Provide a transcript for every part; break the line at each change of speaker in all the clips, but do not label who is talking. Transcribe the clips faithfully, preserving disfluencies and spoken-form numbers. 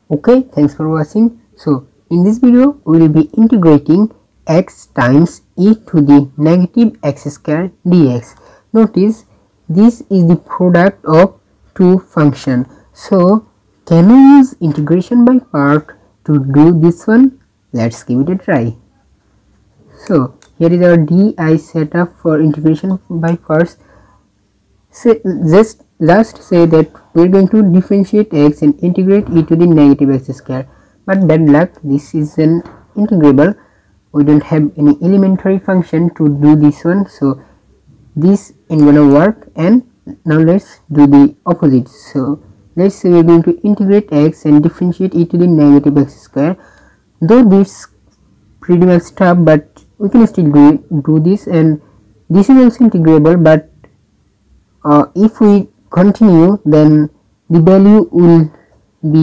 Okay, thanks for watching. So in this video we will be integrating x times e to the negative x square dx. Notice this is the product of two functions. So can we use integration by part to do this one? Let's give it a try. So here is our di setup for integration by parts. So just just say that we are going to differentiate x and integrate e to the negative x square, but bad luck, this is an integrable. We don't have any elementary function to do this one, so this ain't gonna work. And now let's do the opposite. So let's say we're going to integrate x and differentiate e to the negative x square. Though this pretty much tough, but we can still do do this, and this is also integrable, but Uh, if we continue, then the value will be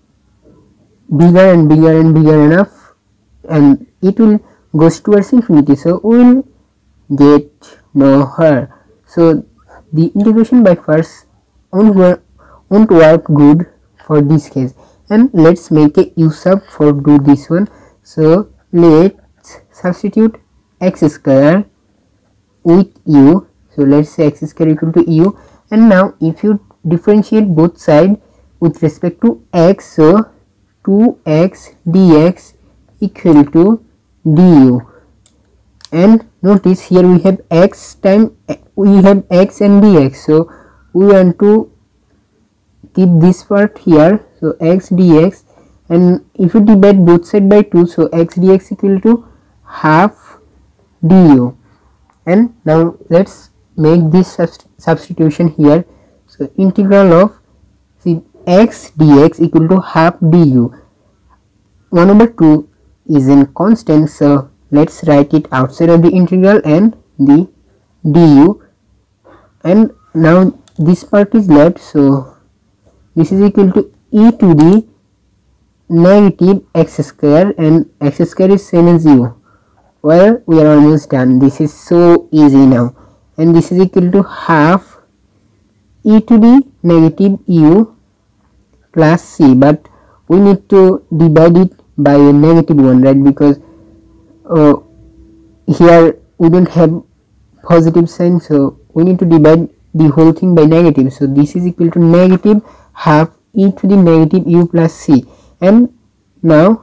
bigger and bigger and bigger enough, and it will goes towards infinity, so we will get nowhere. So the integration by parts won't, work, won't work good for this case, and let's make a u sub for do this one. So let's substitute x square with u. So let's say x square equal to u, and now if you differentiate both sides with respect to x, so two x dx equal to du. And notice here we have x time we have x and dx, so we want to keep this part here, so x dx, and if you divide both sides by two, so x dx equal to half du. And now let's make this substitution here. So integral of see, x dx equal to half du. one over two is in constant, so let's write it outside of the integral and the du. And now this part is left, so this is equal to e to the negative x square, and x square is same as u. Well, we are almost done. This is so easy now. And this is equal to half e to the negative u plus c, but we need to divide it by a negative one, right? Because uh, here we don't have positive sign, so we need to divide the whole thing by negative. So this is equal to negative half e to the negative u plus c. And now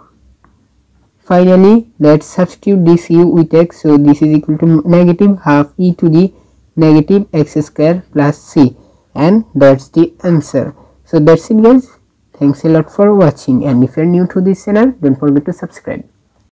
finally let's substitute this u with x, so this is equal to negative half e to the negative x square plus c, and that's the answer. So that's it guys, thanks a lot for watching, and if you're new to this channel, don't forget to subscribe.